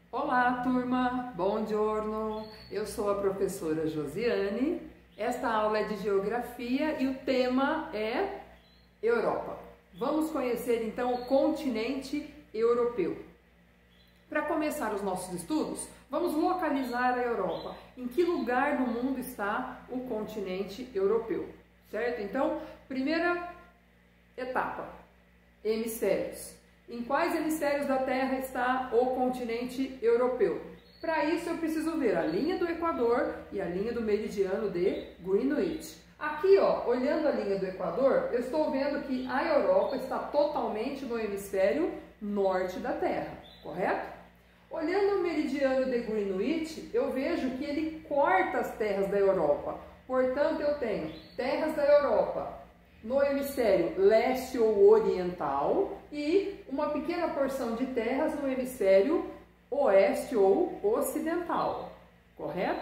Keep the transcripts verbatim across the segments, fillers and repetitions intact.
Olá, turma! Bom giorno! Eu sou a professora Josiane. Esta aula é de Geografia e o tema é Europa. Vamos conhecer então o continente europeu. Para começar os nossos estudos, vamos localizar a Europa. Em que lugar do mundo está o continente europeu? Certo? Então, primeira etapa, hemisférios. Em quais hemisférios da Terra está o continente europeu? Para isso eu preciso ver a linha do Equador e a linha do meridiano de Greenwich. Aqui, ó, olhando a linha do Equador, eu estou vendo que a Europa está totalmente no hemisfério norte da Terra, correto? Olhando o meridiano de Greenwich, eu vejo que ele corta as terras da Europa. Portanto, eu tenho terras da Europa no hemisfério leste ou oriental e uma pequena porção de terras no hemisfério oeste ou ocidental, correto?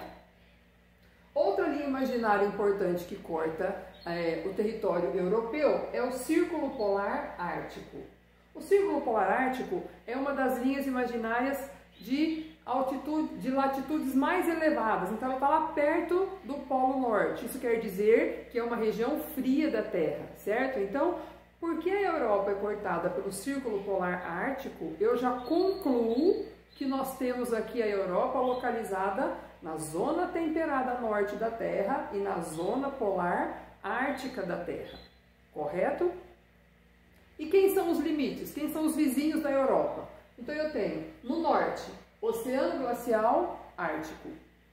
Outra linha imaginária importante que corta é, o território europeu é o Círculo Polar Ártico. O Círculo Polar Ártico é uma das linhas imaginárias de altitude, de latitudes mais elevadas, então ela está lá perto do Polo Norte. Isso quer dizer que é uma região fria da Terra, certo? Então, porque a Europa é cortada pelo Círculo Polar Ártico, eu já concluo que nós temos aqui a Europa localizada na zona temperada norte da Terra e na zona polar ártica da Terra, correto? E quem são os limites? Quem são os vizinhos da Europa? Então eu tenho no norte, Oceano Glacial Ártico.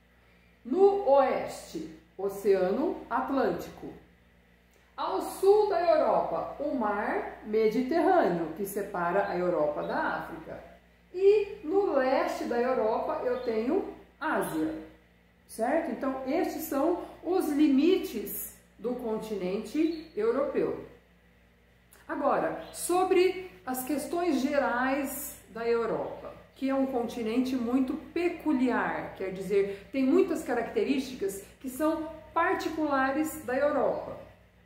No oeste, Oceano Atlântico. Ao sul da Europa, o Mar Mediterrâneo, que separa a Europa da África. E no leste da Europa eu tenho Ásia, certo? Então estes são os limites do continente europeu. Agora, sobre as questões gerais da Europa, que é um continente muito peculiar, quer dizer, tem muitas características que são particulares da Europa.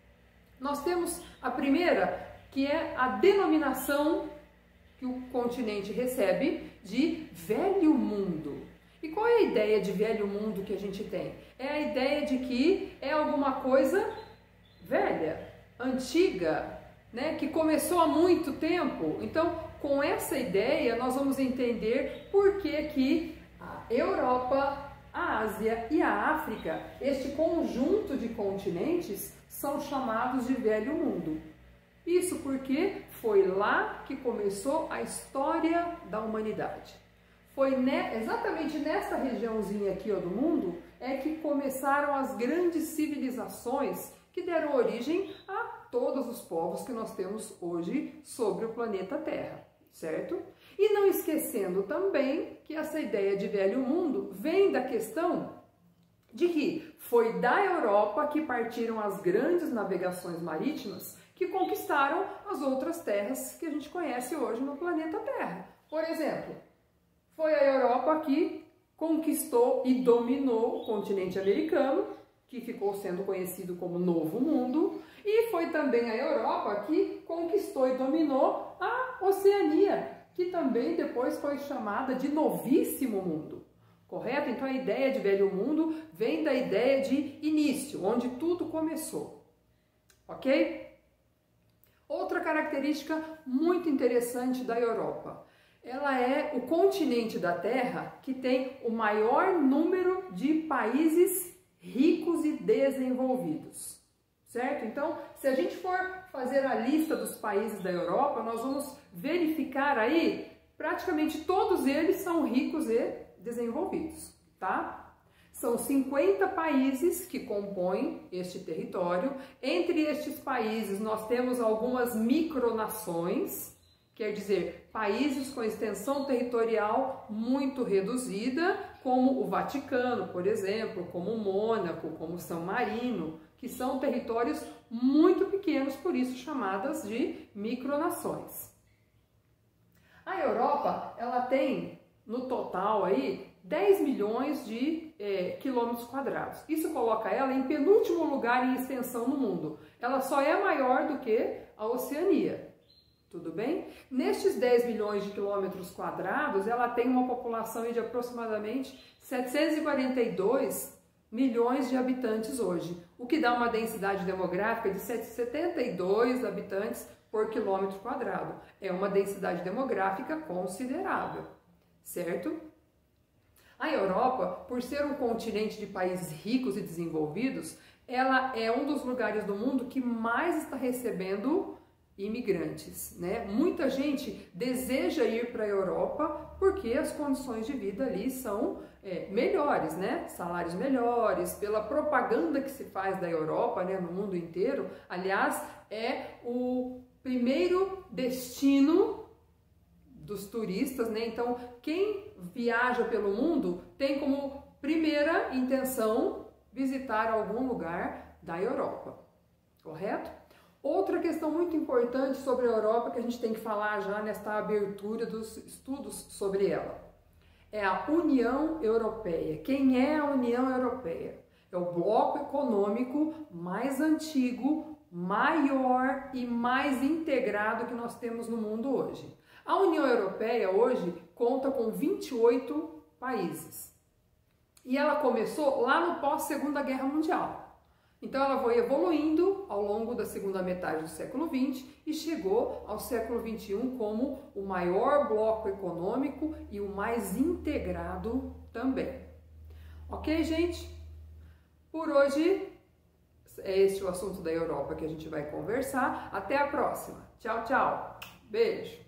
Nós temos a primeira, que é a denominação que o continente recebe de Velho Mundo. E qual é a ideia de Velho Mundo que a gente tem? É a ideia de que é alguma coisa velha, antiga, né, que começou há muito tempo. Então, com essa ideia, nós vamos entender por que que a Europa, a Ásia e a África, este conjunto de continentes, são chamados de Velho Mundo. Isso porque foi lá que começou a história da humanidade. Foi ne- exatamente nessa regiãozinha aqui ó, do mundo é que começaram as grandes civilizações que deram origem a todos os povos que nós temos hoje sobre o planeta Terra, certo? E não esquecendo também que essa ideia de Velho Mundo vem da questão de que foi da Europa que partiram as grandes navegações marítimas que conquistaram as outras terras que a gente conhece hoje no planeta Terra. Por exemplo, foi a Europa que conquistou e dominou o continente americano, que ficou sendo conhecido como Novo Mundo, e foi também a Europa que conquistou e dominou a Oceania, que também depois foi chamada de Novíssimo Mundo, correto? Então a ideia de Velho Mundo vem da ideia de início, onde tudo começou, ok? Outra característica muito interessante da Europa, ela é o continente da Terra que tem o maior número de países ricos e desenvolvidos, certo? Então, se a gente for fazer a lista dos países da Europa, nós vamos verificar aí, praticamente todos eles são ricos e desenvolvidos, tá? São cinquenta países que compõem este território. Entre estes países, nós temos algumas micronações, quer dizer, países com extensão territorial muito reduzida, como o Vaticano, por exemplo, como Mônaco, como São Marino, que são territórios muito pequenos, por isso chamadas de micronações. A Europa, ela tem no total aí dez milhões de é, quilômetros quadrados. Isso coloca ela em penúltimo lugar em extensão no mundo. Ela só é maior do que a Oceania, Tudo bem? Nestes dez milhões de quilômetros quadrados, ela tem uma população de aproximadamente setecentos e quarenta e dois milhões de habitantes hoje, o que dá uma densidade demográfica de setenta e dois habitantes por quilômetro quadrado. É uma densidade demográfica considerável, certo? A Europa, por ser um continente de países ricos e desenvolvidos, ela é um dos lugares do mundo que mais está recebendo imigrantes, né? Muita gente deseja ir para a Europa porque as condições de vida ali são é, melhores, né? Salários melhores, pela propaganda que se faz da Europa, né, no mundo inteiro. Aliás, é o primeiro destino dos turistas, né? Então, quem viaja pelo mundo tem como primeira intenção visitar algum lugar da Europa, correto? Outra questão muito importante sobre a Europa que a gente tem que falar já nesta abertura dos estudos sobre ela é a União Europeia. Quem é a União Europeia? É o bloco econômico mais antigo, maior e mais integrado que nós temos no mundo hoje. A União Europeia hoje conta com vinte e oito países e ela começou lá no pós-Segunda Guerra Mundial. Então ela foi evoluindo ao longo da segunda metade do século vinte e chegou ao século vinte e um como o maior bloco econômico e o mais integrado também. Ok, gente? Por hoje é este o assunto da Europa que a gente vai conversar. Até a próxima. Tchau, tchau. Beijo.